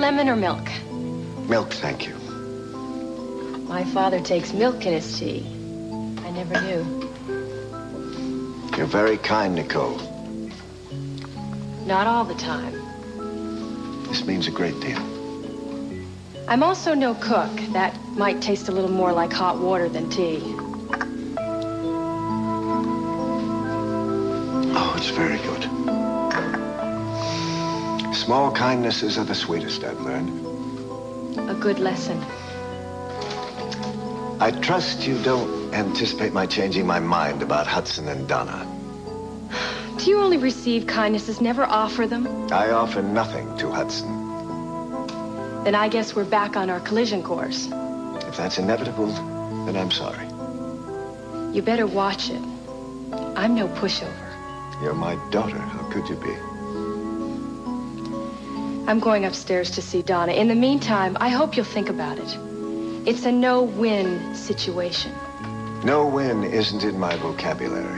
lemon or milk? Milk, thank you. My father takes milk in his tea. I never knew. You're very kind, Nicole. Not all the time. This means a great deal. I'm also no cook. That might taste a little more like hot water than tea. Oh, it's very good. Small kindnesses are the sweetest, I've learned. A good lesson. I trust you don't anticipate my changing my mind about Hudson and Donna. Do you only receive kindnesses, never offer them? I offer nothing to Hudson. Then I guess we're back on our collision course. If that's inevitable, then I'm sorry. You better watch it. I'm no pushover. You're my daughter. How could you be? I'm going upstairs to see Donna. In the meantime, I hope you'll think about it. It's a no-win situation. No win isn't in my vocabulary.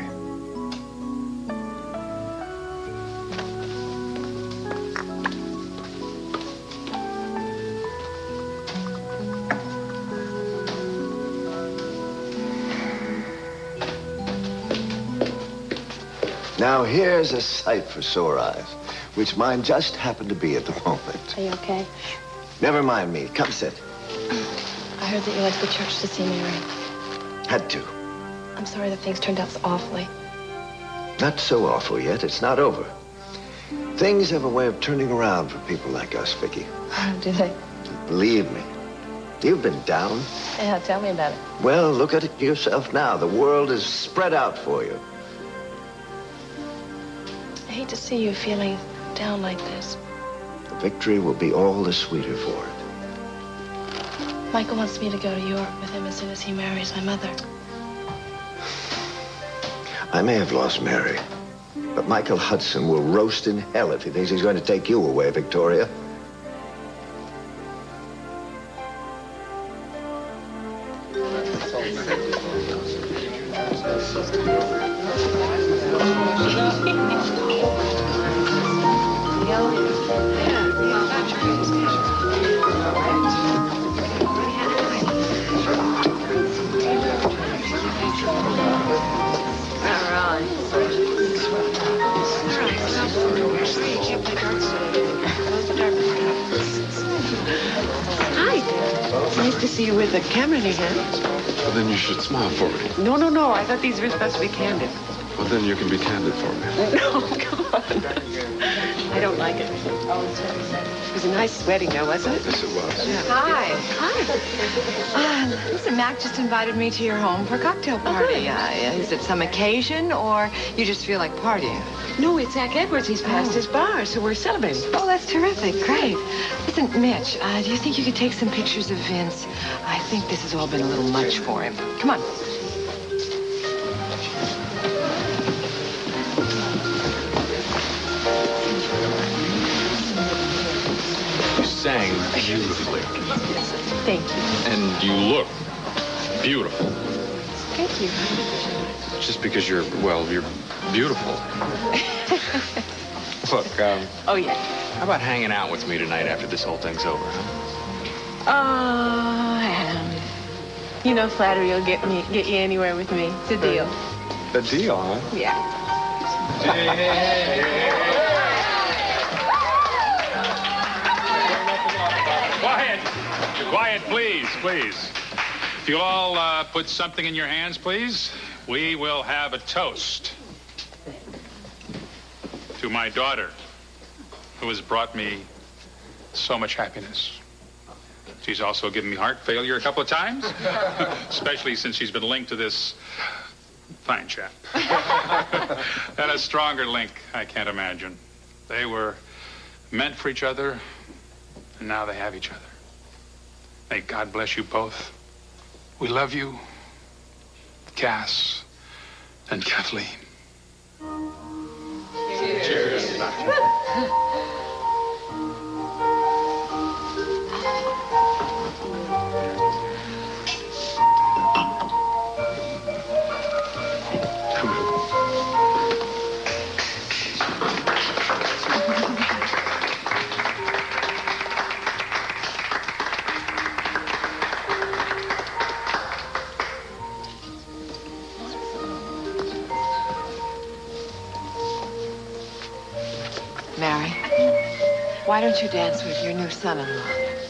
Now, here's a sight for sore eyes, which mine just happened to be at the moment. Are you okay? Never mind me. Come sit. I heard that you went to the church to see Mary. Had to. I'm sorry that things turned out so awfully. Not so awful yet. It's not over. Things have a way of turning around for people like us, Vicky. Do they? Believe me. You've been down. Yeah, tell me about it. Well, look at it yourself now. The world is spread out for you. I hate to see you feeling down like this. The victory will be all the sweeter for it. Michael wants me to go to Europe with him as soon as he marries my mother. I may have lost Mary, but Michael Hudson will roast in hell if he thinks he's going to take you away, Victoria. Nice to see you with the camera in your hand. Well, then you should smile for me. No. I thought these were supposed to be candid. Well, then you can be candid for me. No, come on. I don't like it. It was a nice wedding, though, wasn't it? Yes, it was. Yeah. Hi. Listen, Mac just invited me to your home for a cocktail party. Is it some occasion, or you just feel like partying? No, it's Zach Edwards. He's passed his bar, so we're celebrating. Oh, that's terrific. Great. Listen, Mitch, do you think you could take some pictures of Vince? I think this has all been a little much for him. Come on. You sang beautifully. Thank you. And you look beautiful. Thank you. Just because you're beautiful. Look, Oh, yeah. how about hanging out with me tonight after this whole thing's over, huh? You know flattery will get you anywhere with me. It's a deal. A deal, huh? Yeah. Quiet, please. If you'll all put something in your hands, please, we will have a toast to my daughter, who has brought me so much happiness. She's also given me heart failure a couple of times, especially since she's been linked to this fine chap. And a stronger link, I can't imagine. They were meant for each other, and now they have each other. May God bless you both. We love you, Cass and Kathleen. Cheers. Mary. Why don't you dance with your new son-in-law?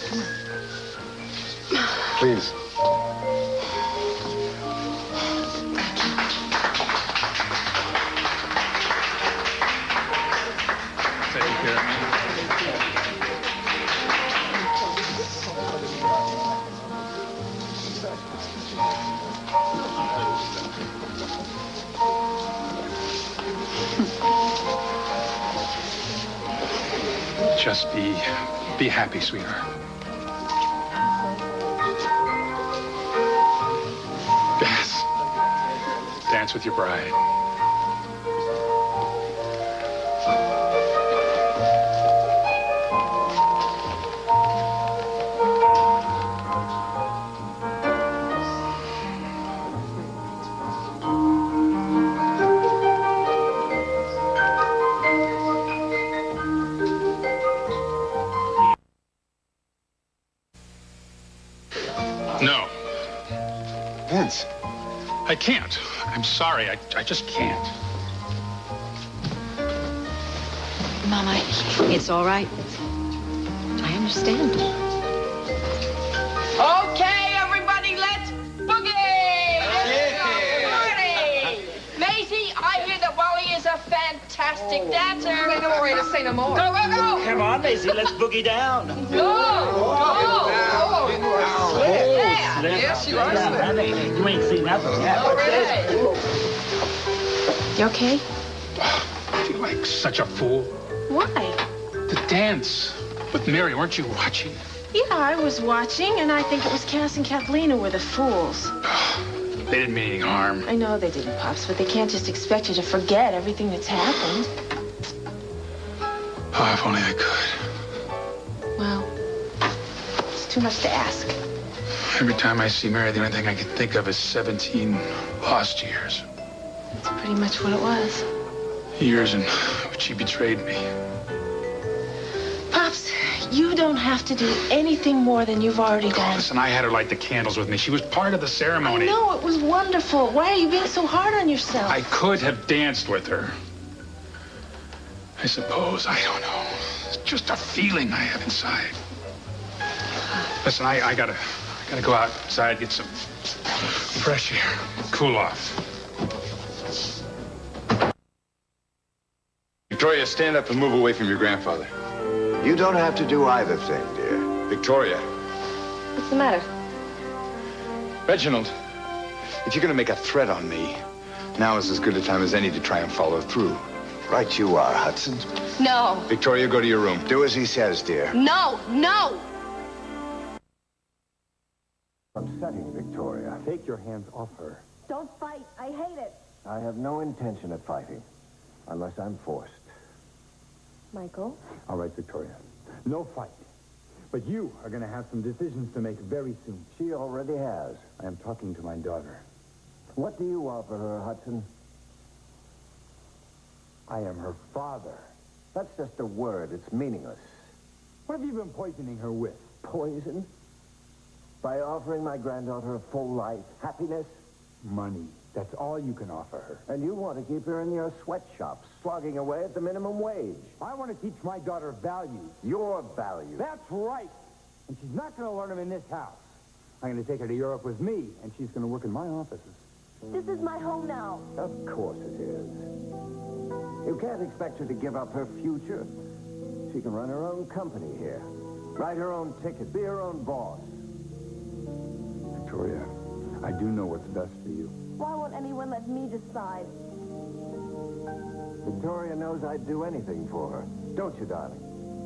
Please. Taking care of me. Just be happy, sweetheart. Yes. Dance with your bride. No, Vince. I can't. I'm sorry. I just can't. Mama, it's all right. I understand. Okay, everybody, let's boogie! Party! Maisie, I hear that Wally is a fantastic dancer. Ain't no way to say no more. Go, go, go! Come on, Maisie, let's boogie down. Yes, you are slick. You ain't seen nothing yet. You okay? I feel like such a fool. Why? To dance with Mary, weren't you watching? Yeah, I was watching, and I think it was Cass and Kathleen who were the fools. They didn't mean any harm. I know they didn't, Pops, but they can't just expect you to forget everything that's happened. Oh, if only I could. Well, it's too much to ask. Every time I see Mary, the only thing I can think of is 17 lost years. That's pretty much what it was. Years in which she betrayed me. Pops, you don't have to do anything more than you've already done. Listen, I had her light the candles with me. She was part of the ceremony. I know, it was wonderful. Why are you being so hard on yourself? I could have danced with her. I suppose. I don't know. It's just a feeling I have inside. Listen, I gotta go outside, get some fresh air, cool off. Victoria, stand up and move away from your grandfather. You don't have to do either thing, dear. Victoria. What's the matter? Reginald, if you're going to make a threat on me, now is as good a time as any to try and follow through. Right you are, Hudson. No. Victoria, go to your room. Do as he says, dear. No, no! Upsetting, Victoria. Take your hands off her. Don't fight. I hate it. I have no intention of fighting, unless I'm forced. Michael? All right, Victoria. No fight. But you are going to have some decisions to make very soon. She already has. I am talking to my daughter. What do you offer her, Hudson? I am her father. That's just a word. It's meaningless. What have you been poisoning her with? Poison? By offering my granddaughter a full life, happiness? Money. That's all you can offer her. And you want to keep her in your sweatshops, slogging away at the minimum wage. I want to teach my daughter values. Your values. That's right. And she's not going to learn them in this house. I'm going to take her to Europe with me, and she's going to work in my offices. This is my home now. Of course it is. You can't expect her to give up her future. She can run her own company here. Write her own ticket, be her own boss. Victoria, I do know what's best for you. Why won't anyone let me decide? Victoria knows I'd do anything for her. Don't you, darling?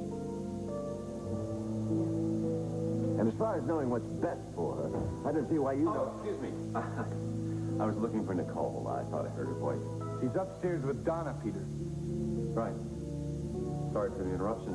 And as far as knowing what's best for her, I don't see why you don't... Excuse me. I was looking for Nicole. I thought I heard her voice. She's upstairs with Donna, Peter. Right. Sorry for the interruption.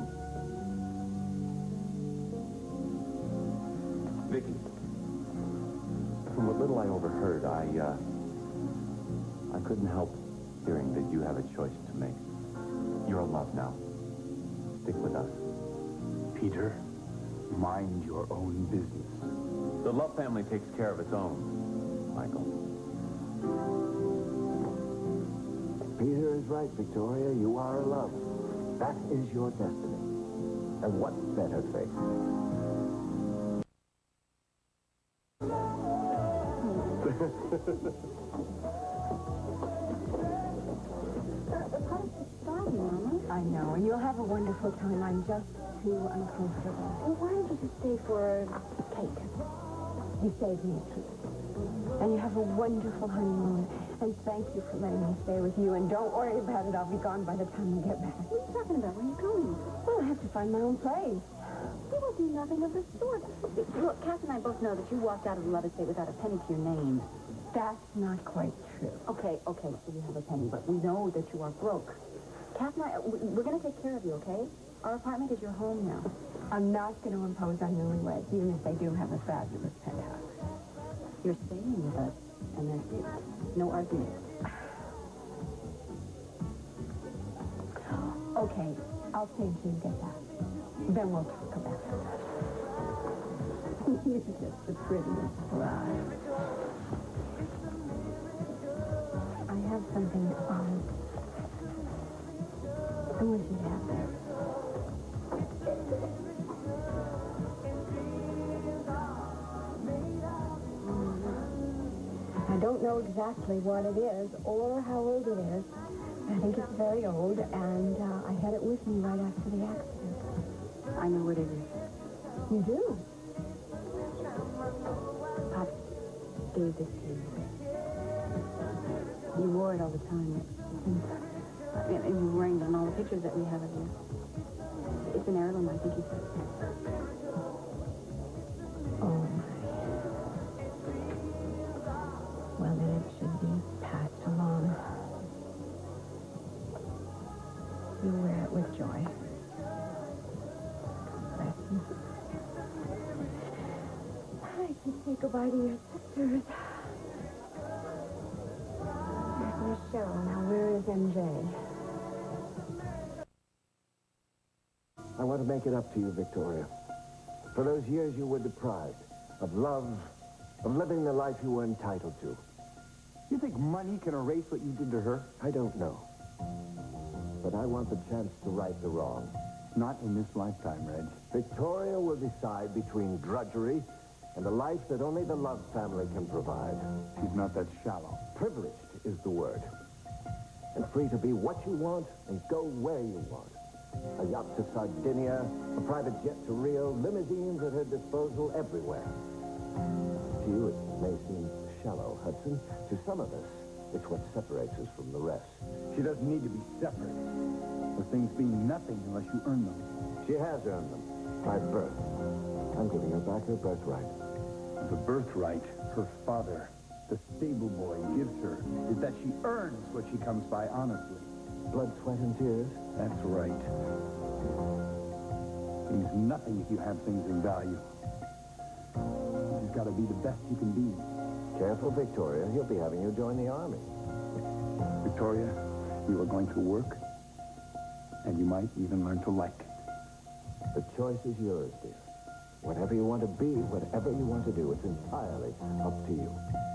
Vicky, from what little I overheard, I couldn't help hearing that you have a choice to make. You're in love now. Stick with us. Peter, mind your own business. The Love family takes care of its own, Michael. Peter is right, Victoria. You are in love. That is your destiny. And what better fate? I know, and you'll have a wonderful time. I'm just too uncomfortable. Well, why don't you just stay for cake? You saved me a treat. And you have a wonderful honeymoon. And thank you for letting me stay with you. And don't worry about it. I'll be gone by the time you get back. What are you talking about? Where are you going? Well, I have to find my own place. You will do nothing of the sort. Look, Kath and I both know that you walked out of the love estate without a penny to your name. That's not quite true. Okay, so you have a penny, but we know that you are broke. Kath and I, we're going to take care of you, okay? Our apartment is your home now. I'm not going to impose on newlyweds, even if they do have a fabulous penthouse. You're staying with us, and that's it. No argument. Okay, I'll stay until you get back. Then we'll talk about it. You're just the prettiest fly. I have something on. I want you to have that. I don't know exactly what it is or how old it is. I think it's very old, and I had it with me right after the accident. I know what it is. You do? Pop gave this to you. You wore it all the time. You were wearing it on all the pictures that we have of you. It's an heirloom, I think you said. Oh, my. Well, then it should be passed along. You wear it with joy. Bless you. I can say goodbye to your sisters. There's Michelle. Now, where is MJ? I want to make it up to you, Victoria. For those years you were deprived of love, of living the life you were entitled to. You think money can erase what you did to her? I don't know. But I want the chance to right the wrong. Not in this lifetime, Reg. Victoria will decide between drudgery and a life that only the Love family can provide. She's not that shallow. Privileged is the word. And free to be what you want and go where you want. A yacht to Sardinia, a private jet to Rio, limousines at her disposal everywhere. To you, it may seem shallow, Hudson. To some of us, it's what separates us from the rest. She doesn't need to be separate. The things mean nothing unless you earn them. She has earned them by birth. I'm giving her back her birthright. The birthright her father, the stable boy, gives her is that she earns what she comes by honestly. Blood, sweat, and tears? That's right. Means nothing if you have things in value. You've got to be the best you can be. Careful, Victoria. He'll be having you join the army. Victoria, you are going to work, and you might even learn to like it. The choice is yours, dear. Whatever you want to be, whatever you want to do, it's entirely up to you.